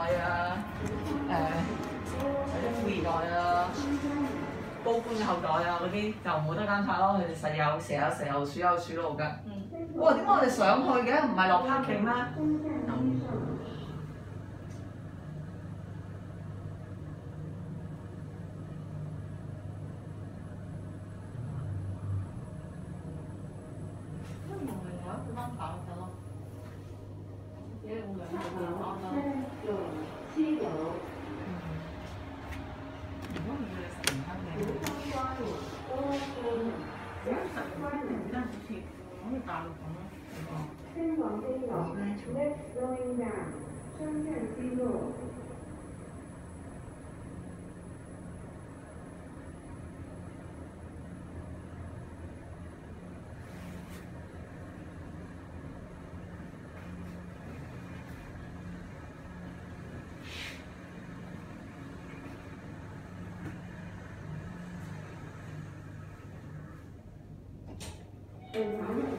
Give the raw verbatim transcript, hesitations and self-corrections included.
啊，誒、或者富二代啊、高官嘅後代啊嗰啲就冇得監察咯，佢哋實有成有成有鼠有鼠路㗎。嗯。哇！點解我哋上去嘅？唔係落 parking 咩？ 天王飞龙 ，Let's going down，双向西路。检查。